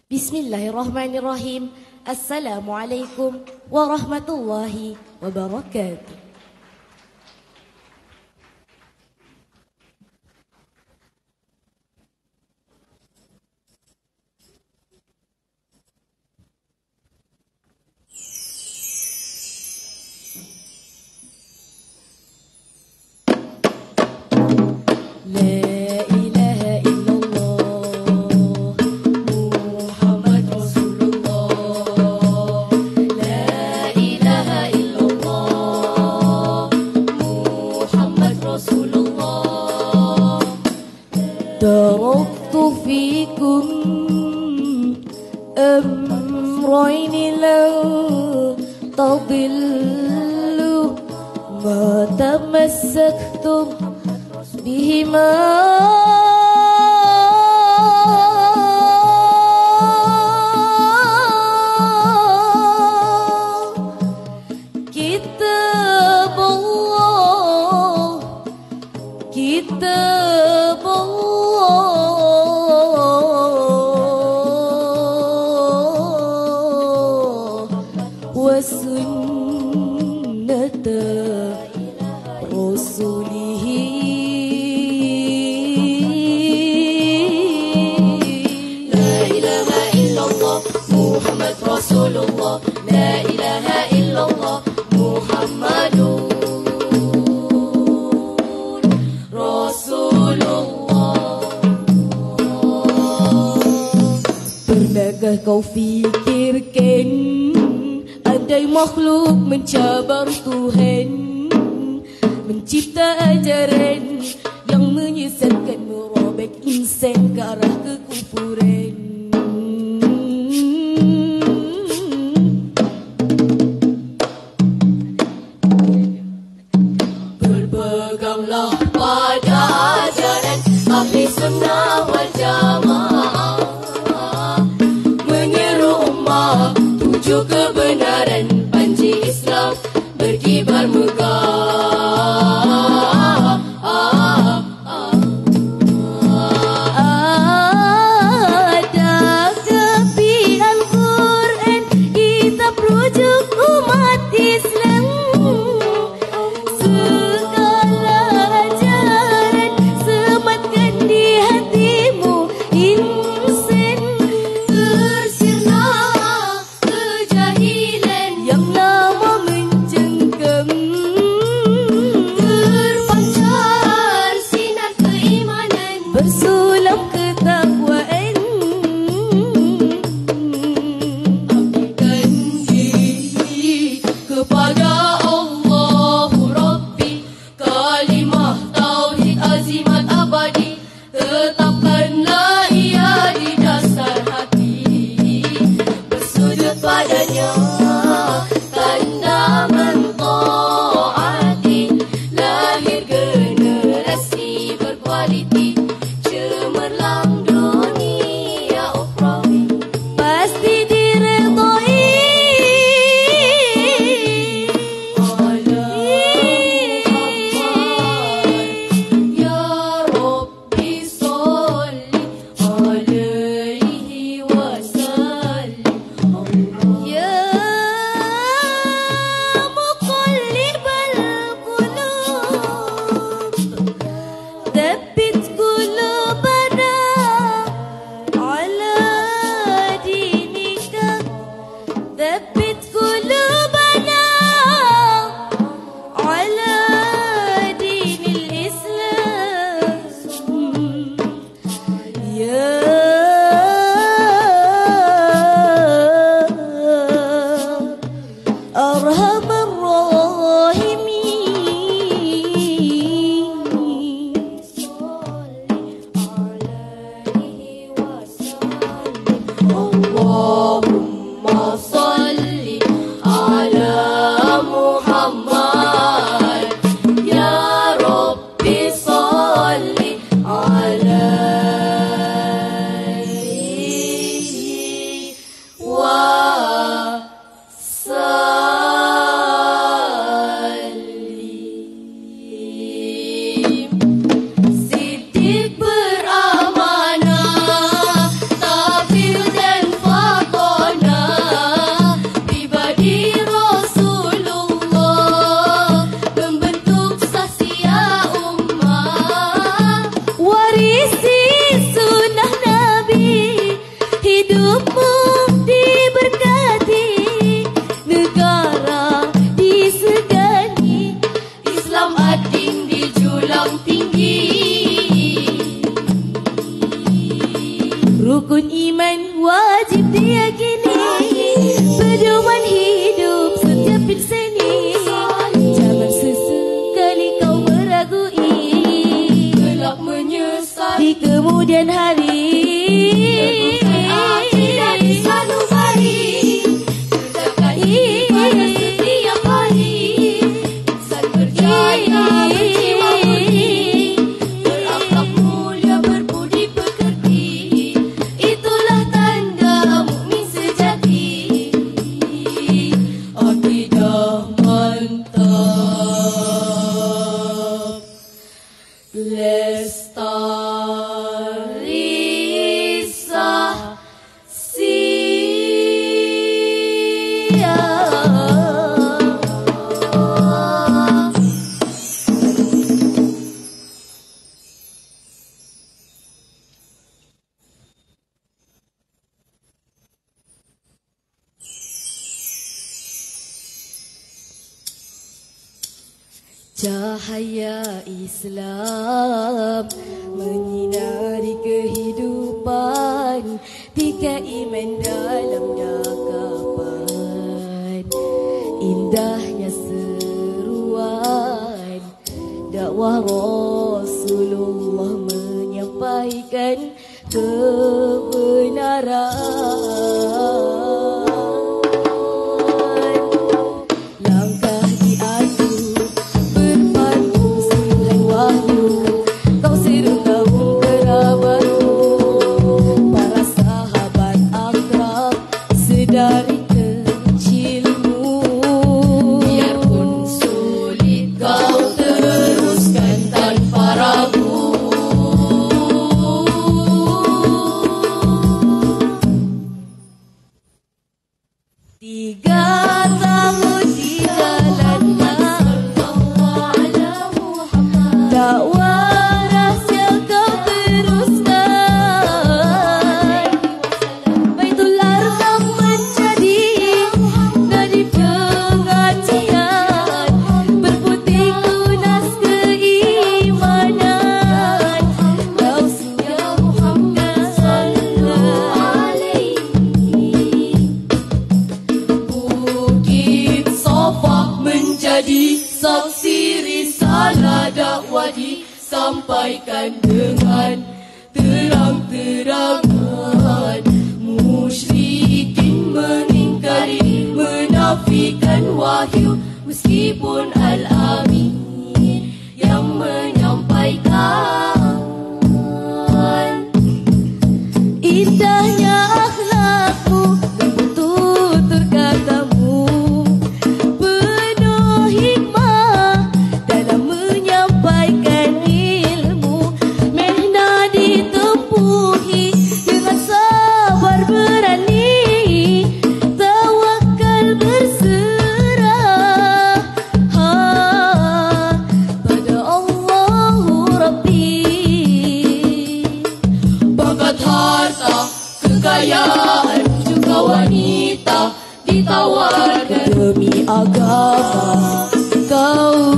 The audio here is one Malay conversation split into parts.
Bismillahirrahmanirrahim. Assalamualaikum warahmatullahi wabarakatuh. تركت فيكم أمرين لن تضلوا ما تمسكتم بهما كتاب الله كتاب وسنة رسله لا إله إلا الله محمد رسول الله لا إله إلا الله محمد رسول الله. Pernahkah kau fikirkan andai makhluk mencabar Tuhan, mencipta ajaran yang menyesatkan, merobek insan ke arah kekufuran. Berpeganglah pada ajaran ahli sunnah wal jamaah, menyeru ummah tuju kebenaran, panji Islam berkibar megah. Ada tepi Al-Quran, kitab rujuk umat Islam. Segala ajaran sematkan di hatimu, insan tersirna kejahilan yang lama mencengkam. Terpancar sinar keimanan, bersulam ketakwaan. Abdikan diri kepada Allah Rabbi, kalimah tauhid azimat abadi, tetapkanlah ia di dasar hati. Bersujud padanya tanda mentaati, lahir generasi berkualiti, cemerlang dunia ukhrawi, pasti diredai. Ala Muhammad ya Rabbi sholli alaihi wasallim. Ya muqallibal qulub, thabbit qulubana ala dinika, thabbit qulubana ala dinil Islam. Ya Arhamar Rahimin, Allahumma salli ala Muhammad ya Rabbi salli alaihi wasallam. Cahaya Islam menyinari kehidupan, tiga iman dalam dakapan. Indahnya seruan dakwah Rasulullah menyampaikan kebenaran. Langkah diadu berpandu suhai wahyu, kau seru kaum kerabatku, para sahabat akrab sedari kecilmu. Biarpun sulit kau teruskan tanpa ragu. Tiga tahun di jalannya dakwah rahsia kau teruskan. Baitul Arqam menjadi nadi pengajian, berputih tunas keimanan. Kau sudah Muhammad sallallahu alaihi. Bukit Safa menjadi saksi risalah dakwah disampaikan dengan terang-terangan. Musyrikin mengingkari, menafikan wahyu, meskipun Al-Amin yang menyampaikan. Indahnya akhlakmu dan bertutur katamu, penuh hikmah dalam menyampaikan ilmu. Mehna ditempuhi dengan sabar berani, tawakal berserah pada Allahu Rabbi. Bakat harta, kekayaan, juga wanita ditawarkan demi agama, kau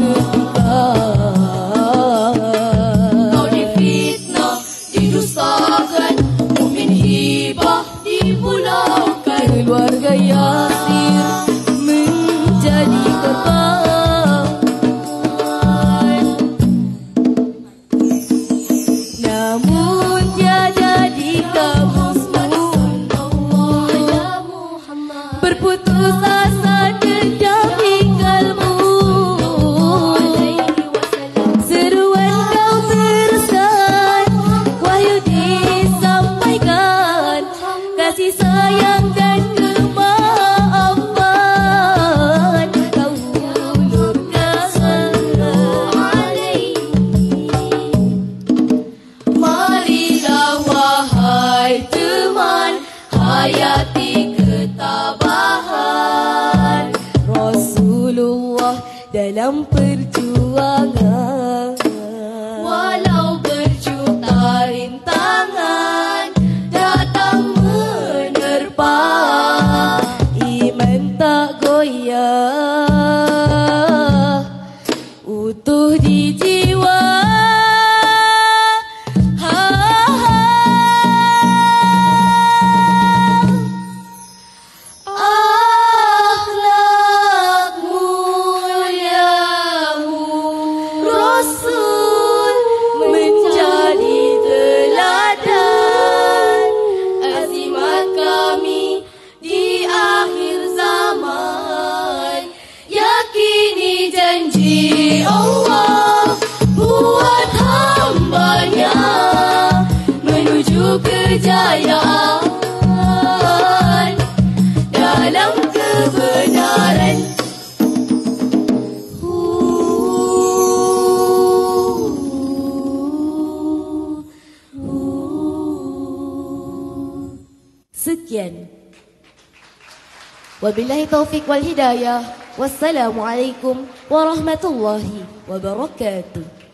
ketepikan. Kau difitnah, didustakan, mukmin hibah dipulaukan. Keluarga Yasir menjadi korban. Namun tiada di kamusmu berputus asa dendam tinggalmu. Seruan kau teruskan, wahyu disampaikan, kasih sayang dan kemaafan kau ulurkan. Marilah wahai teman, hayati ketabahan Rasulullah dalam perjuangan. Walau berjuta rintangan datang menerpa, iman tak goyah, utuh di jiwa. Akhlak muliamu Rasul menjadi teladan, azimat kami di akhir zaman. Yakini janji Allah buat hambanya, menuju kejayaan dalam kebenaran. Sekian. Wabillahi taufik wal hidayah. Wassalamualaikum warahmatullahi wabarakatuh.